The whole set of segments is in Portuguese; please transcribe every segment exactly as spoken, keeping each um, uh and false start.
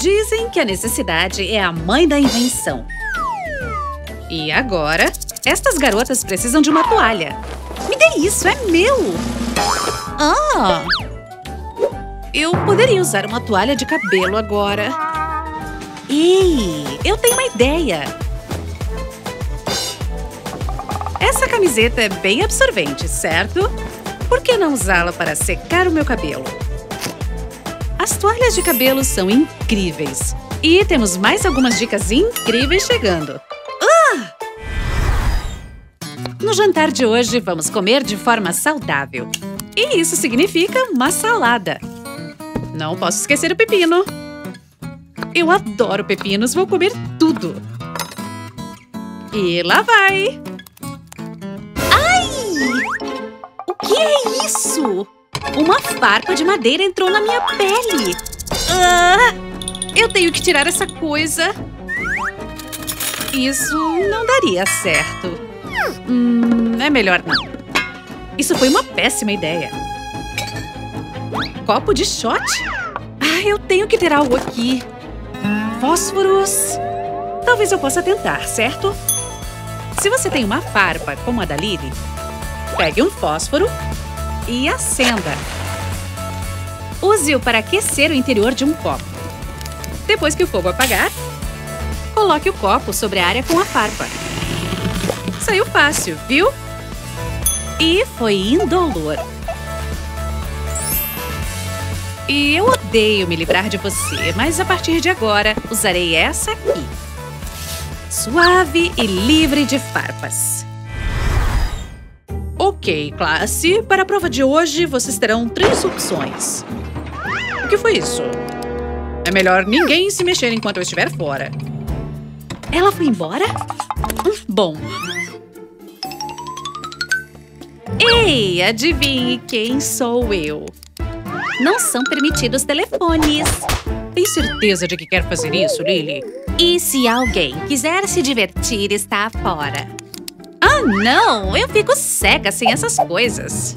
Dizem que a necessidade é a mãe da invenção. E agora, estas garotas precisam de uma toalha. Me dê isso, é meu! Ah! Eu poderia usar uma toalha de cabelo agora. Ei, eu tenho uma ideia! Essa camiseta é bem absorvente, certo? Por que não usá-la para secar o meu cabelo? As toalhas de cabelo são incríveis. E temos mais algumas dicas incríveis chegando. Ah! No jantar de hoje, vamos comer de forma saudável. E isso significa uma salada. Não posso esquecer o pepino. Eu adoro pepinos, vou comer tudo. E lá vai! Ai! O que é isso? Uma farpa de madeira entrou na minha pele. Ah! Eu tenho que tirar essa coisa. Isso não daria certo. Hum, é melhor não. Isso foi uma péssima ideia. Copo de shot? Ah, eu tenho que ter algo aqui. Fósforos. Talvez eu possa tentar, certo? Se você tem uma farpa como a da Lily, pegue um fósforo e acenda. Use-o para aquecer o interior de um copo. Depois que o fogo apagar, coloque o copo sobre a área com a farpa. Saiu fácil, viu? E foi indolor. E eu odeio me livrar de você, mas a partir de agora, usarei essa aqui. Suave e livre de farpas. Ok, classe. Para a prova de hoje, vocês terão três opções. O que foi isso? É melhor ninguém se mexer enquanto eu estiver fora. Ela foi embora? Hum, bom. Ei, adivinhe quem sou eu. Não são permitidos telefones. Tem certeza de que quer fazer isso, Lily? E se alguém quiser se divertir, está fora. Ah, não! Eu fico cega sem essas coisas.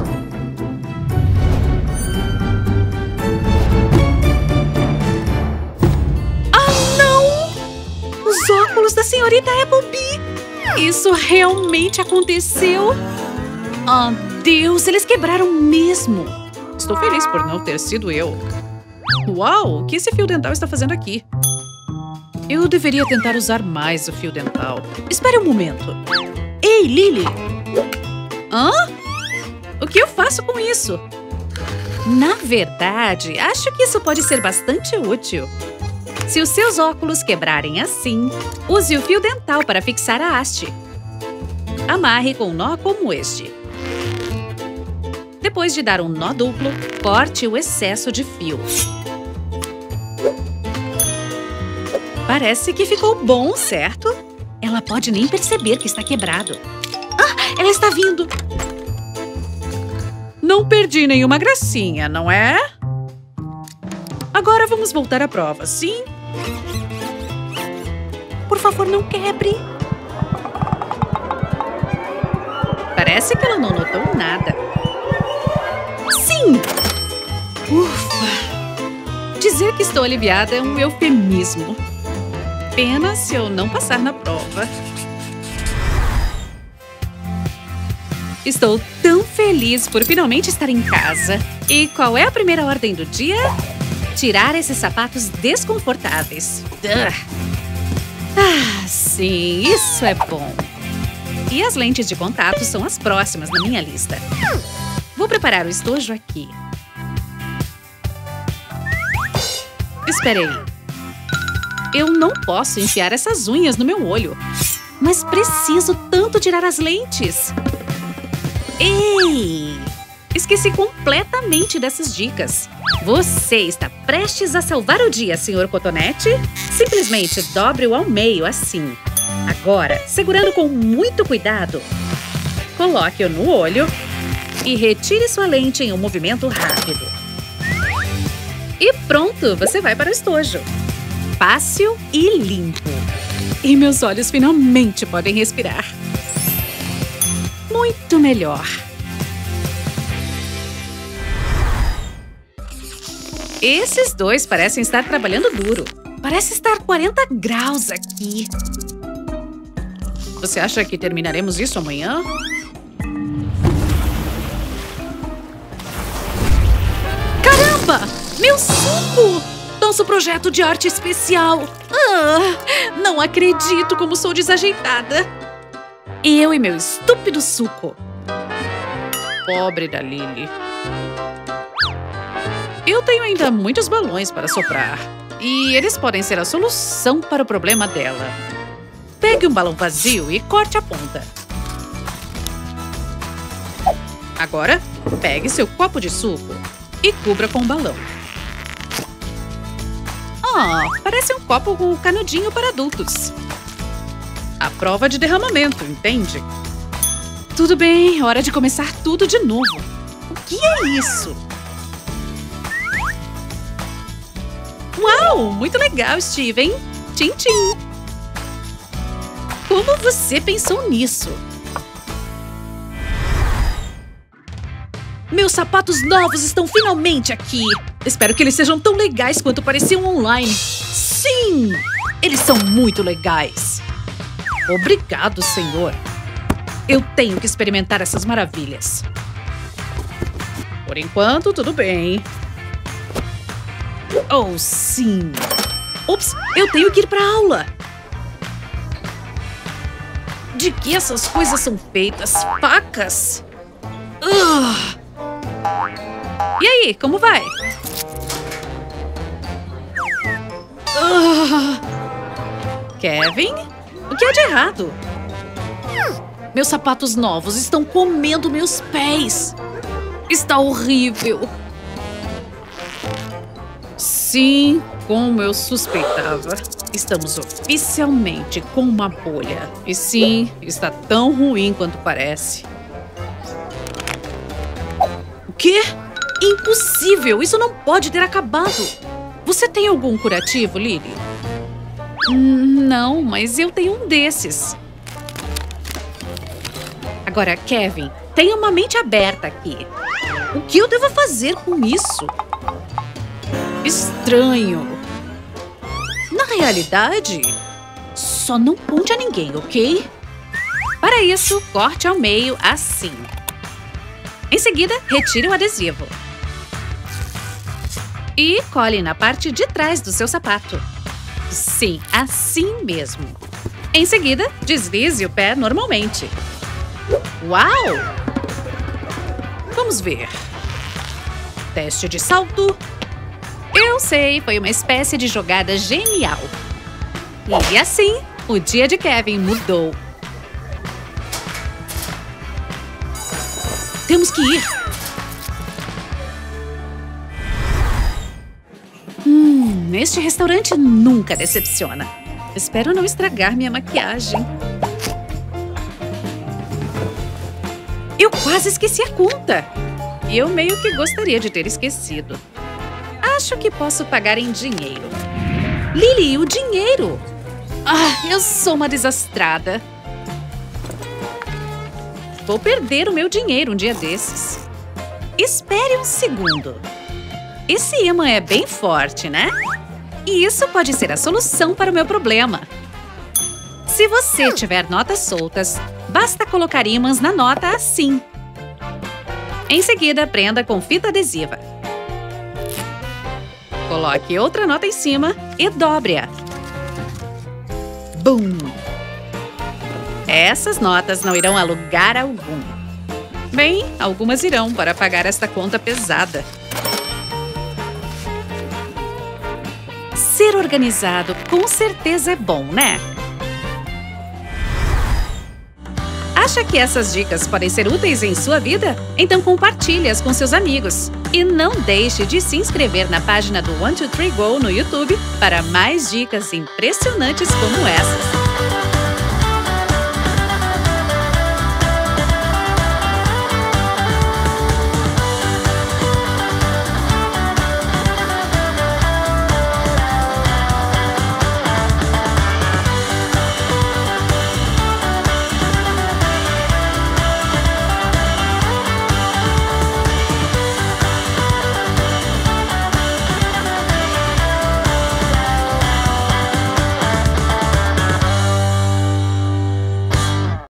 Ah, não! Os óculos da senhorita Applebee! Isso realmente aconteceu? Oh, Deus! Eles quebraram mesmo! Estou feliz por não ter sido eu. Uau! O que esse fio dental está fazendo aqui? Eu deveria tentar usar mais o fio dental. Espere um momento. Ei, Lily! Hã? O que eu faço com isso? Na verdade, acho que isso pode ser bastante útil. Se os seus óculos quebrarem assim, use o fio dental para fixar a haste. Amarre com um nó como este. Depois de dar um nó duplo, corte o excesso de fio. Parece que ficou bom, certo? Ela pode nem perceber que está quebrado. Ah, ela está vindo! Não perdi nenhuma gracinha, não é? Agora vamos voltar à prova, sim? Por favor, não quebre. Parece que ela não notou nada. Sim! Ufa! Dizer que estou aliviada é um eufemismo. Pena se eu não passar na prova. Estou tão feliz por finalmente estar em casa. E qual é a primeira ordem do dia? Tirar esses sapatos desconfortáveis. Ah, sim, isso é bom. E as lentes de contato são as próximas na minha lista. Vou preparar o estojo aqui. Espere aí. Eu não posso enfiar essas unhas no meu olho. Mas preciso tanto tirar as lentes. Ei! Esqueci completamente dessas dicas. Você está prestes a salvar o dia, senhor Cotonete. Simplesmente dobre-o ao meio, assim. Agora, segurando com muito cuidado, coloque-o no olho e retire sua lente em um movimento rápido. E pronto, você vai para o estojo. Fácil e limpo. E meus olhos finalmente podem respirar. Muito melhor. Esses dois parecem estar trabalhando duro. Parece estar quarenta graus aqui. Você acha que terminaremos isso amanhã? Caramba! Meu suco! Nosso projeto de arte especial. Ah, não acredito como sou desajeitada. Eu e meu estúpido suco. Pobre da Lily. Eu tenho ainda muitos balões para soprar. E eles podem ser a solução para o problema dela. Pegue um balão vazio e corte a ponta. Agora, pegue seu copo de suco e cubra com o balão. Ah, parece um copo com canudinho para adultos. A prova de derramamento, entende? Tudo bem, hora de começar tudo de novo. O que é isso? Uau, muito legal, Steven. Tchim, tchim. Como você pensou nisso? Meus sapatos novos estão finalmente aqui. Espero que eles sejam tão legais quanto pareciam online. Sim! Eles são muito legais. Obrigado, senhor. Eu tenho que experimentar essas maravilhas. Por enquanto, tudo bem. Oh, sim. Ups, eu tenho que ir para aula. De que essas coisas são feitas? Facas? Uh. E aí, como vai? Uh. Kevin? O que é de errado? Meus sapatos novos estão comendo meus pés. Está horrível. Sim, como eu suspeitava. Estamos oficialmente com uma bolha. E sim, está tão ruim quanto parece. O quê? Impossível! Isso não pode ter acabado. Você tem algum curativo, Lily? Hum, não, mas eu tenho um desses. Agora, Kevin, tenha uma mente aberta aqui. O que eu devo fazer com isso? Estranho. Na realidade, só não conte a ninguém, ok? Para isso, corte ao meio assim. Em seguida, retire o adesivo. E cole na parte de trás do seu sapato. Sim, assim mesmo. Em seguida, deslize o pé normalmente. Uau! Vamos ver. Teste de salto. Eu sei, foi uma espécie de jogada genial. E assim, o dia de Kevin mudou. Temos que ir. Hum, este restaurante nunca decepciona. Espero não estragar minha maquiagem. Eu quase esqueci a conta. E eu meio que gostaria de ter esquecido. Acho que posso pagar em dinheiro. Lily, o dinheiro! Ah, eu sou uma desastrada. Vou perder o meu dinheiro um dia desses. Espere um segundo. Esse imã é bem forte, né? E isso pode ser a solução para o meu problema. Se você tiver notas soltas, basta colocar ímãs na nota assim. Em seguida, prenda com fita adesiva. Coloque outra nota em cima e dobre-a. Bum! Essas notas não irão a lugar algum. Bem, algumas irão para pagar esta conta pesada. Ser organizado com certeza é bom, né? Acha que essas dicas podem ser úteis em sua vida? Então compartilhe-as com seus amigos. E não deixe de se inscrever na página do one two three go no YouTube para mais dicas impressionantes como essas.